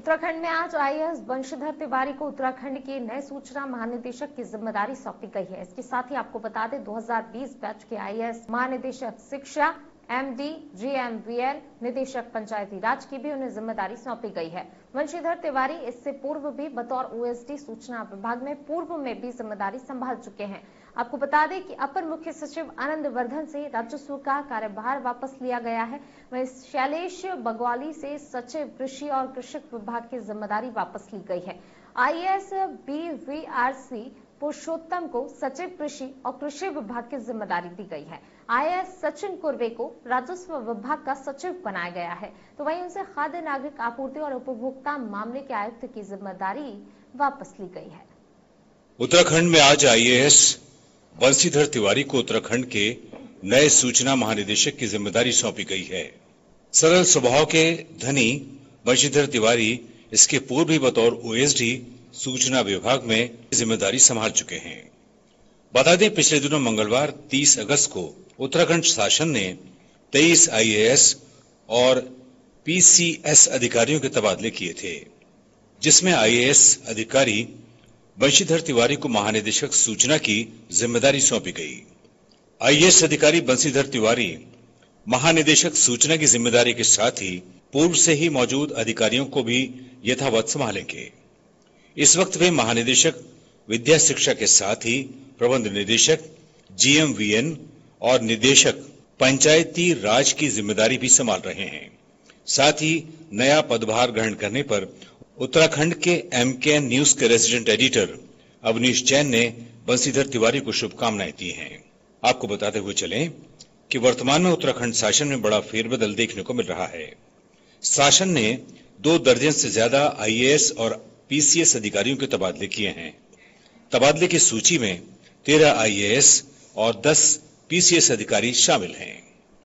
उत्तराखंड में आज आईएएस बंशीधर तिवारी को उत्तराखंड के नए सूचना महानिदेशक की जिम्मेदारी सौंपी गई है। इसके साथ ही आपको बता दें 2020 बैच के आईएएस महानिदेशक शिक्षा, एमडी, जीएमवीएल, निदेशक पंचायती राज की भी उन्हें जिम्मेदारी सौंपी गई है। बंशीधर तिवारी इससे पूर्व भी बतौर ओएसडी सूचना विभाग में पूर्व में भी जिम्मेदारी संभाल चुके हैं। आपको बता दें कि अपर मुख्य सचिव आनंद वर्धन से राजस्व का कार्यभार वापस लिया गया है। वहीं शैलेश बगवाली से सचिव कृषि और कृषक विभाग की जिम्मेदारी वापस ली गई है। आईएएस बीवीआरसी पुरुषोत्तम को सचिव कृषि और कृषि विभाग की जिम्मेदारी दी गई है। आईएएस सचिन कुर्वे को राजस्व विभाग का सचिव बनाया गया है, तो वहीं उनसे खाद्य नागरिक आपूर्ति और उपभोक्ता मामले के आयुक्त की जिम्मेदारी वापस ली गई है। उत्तराखंड में आज आईएएस बंशीधर तिवारी को उत्तराखंड के नए सूचना महानिदेशक की जिम्मेदारी सौंपी गई है। सरल स्वभाव के धनी बंशीधर तिवारी इसके पूर्व भी बतौर ओएसडी सूचना विभाग में जिम्मेदारी संभाल चुके हैं। बता दें, पिछले दिनों मंगलवार 30 अगस्त को उत्तराखंड शासन ने 23 आईएएस और पीसीएस अधिकारियों के तबादले किए थे, जिसमें आईएएस अधिकारी बंशीधर तिवारी को महानिदेशक सूचना की जिम्मेदारी सौंपी गई। आईएएस अधिकारी बंशीधर तिवारी महानिदेशक सूचना की जिम्मेदारी के साथ ही पूर्व से ही मौजूद अधिकारियों को भी यथावत संभालेंगे। इस वक्त वे महानिदेशक विद्या शिक्षा के साथ ही प्रबंध निदेशक, जीएमवीएन और निदेशक पंचायती राज की जिम्मेदारी भी संभाल रहे हैं। साथ ही नया पदभार ग्रहण करने पर उत्तराखंड के एमकेएन न्यूज के रेजिडेंट एडिटर अवनीश जैन ने बंशीधर तिवारी को शुभकामनाएं दी हैं। आपको बताते हुए चलें कि वर्तमान में उत्तराखंड शासन में बड़ा फेरबदल देखने को मिल रहा है। शासन ने 2 दर्जन से ज्यादा आईएएस और पीसीएस अधिकारियों के तबादले किए हैं। तबादले की सूची में 13 आईएएस और 10 पीसीएस अधिकारी शामिल हैं।